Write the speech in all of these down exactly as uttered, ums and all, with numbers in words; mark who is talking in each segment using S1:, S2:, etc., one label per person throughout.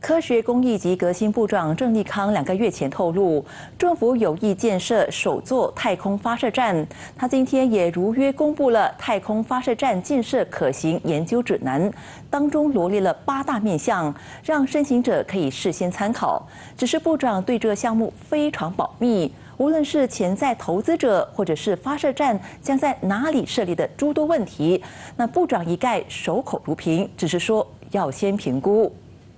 S1: 科学工艺及革新部长郑立康两个月前透露，政府有意建设首座太空发射站。他今天也如约公布了太空发射站建设可行研究指南，当中罗列了八大面向，让申请者可以事先参考。只是部长对这项目非常保密，无论是潜在投资者或者是发射站将在哪里设立的诸多问题，那部长一概守口如瓶，只是说要先评估。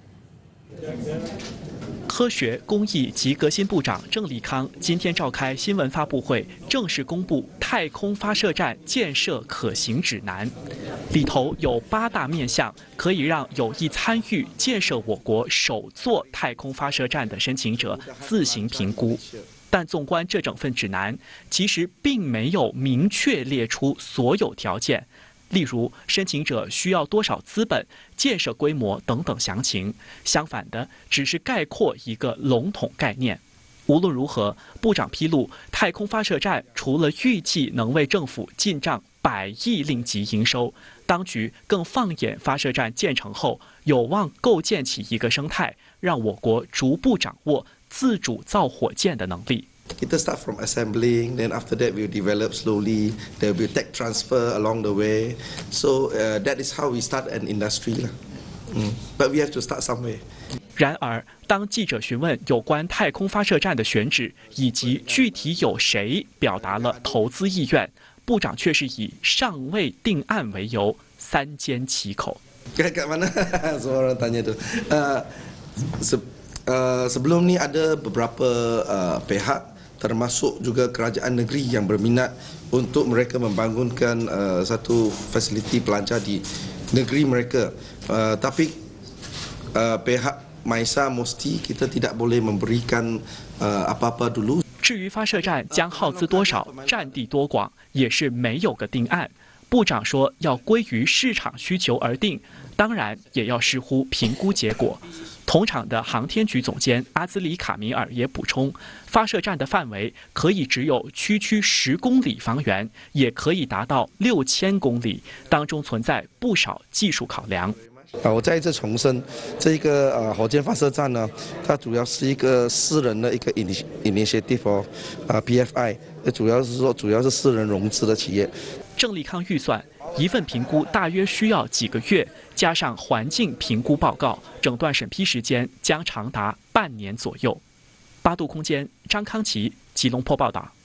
S2: 科学工艺及革新部长郑立康今天召开新闻发布会，正式公布太空发射站建设可行指南，里头有八大面向，可以让有意参与建设我国首座太空发射站的申请者自行评估。但纵观这整份指南，其实并没有明确列出所有条件。 例如，申请者需要多少资本、建设规模等等详情。相反的，只是概括一个笼统概念。无论如何，部长披露，太空发射站除了预计能为政府进账百亿令吉营收，当局更放眼发射站建成后，有望构建起一个生态，让我国逐步掌握自主造火箭的能力。
S3: Kita start from assembling, then after that we'll develop slowly. There will be tech transfer along the way. So uh, that is how we start an industry lah. Mm. But we have to start somewhere.
S2: 然而，当记者询问有关太空发射站的选址以及具体有谁表达了投资意愿，部长却是以尚未定案为由，三缄其口。
S3: Kat mana? Semua orang tanya tu. Sebelum ni ada beberapa pihak. Termasuk juga kerajaan negeri yang berminat untuk mereka membangunkan uh, satu fasiliti pelancar di negeri mereka. Uh, tapi uh, pihak Maisa Musti kita tidak boleh memberikan uh, apa-apa dulu.
S2: 至于发射站将耗资多少、占地多广，也是没有个定案。部长说要归于市场需求而定，当然也要视乎评估结果。 同场的航天局总监阿兹里卡米尔也补充，发射站的范围可以只有区区十公里方圆，也可以达到六千公里，当中存在不少技术考量。
S3: 啊，我再一次重申，这个呃火箭发射站呢，它主要是一个私人的一个 initiative 哦，啊 P F I， 主要是说主要是私人融资的企业。
S2: 郑立康预算。 一份评估大约需要几个月，加上环境评估报告，整段审批时间将长达半年左右。八度空间张康琪吉隆坡报道。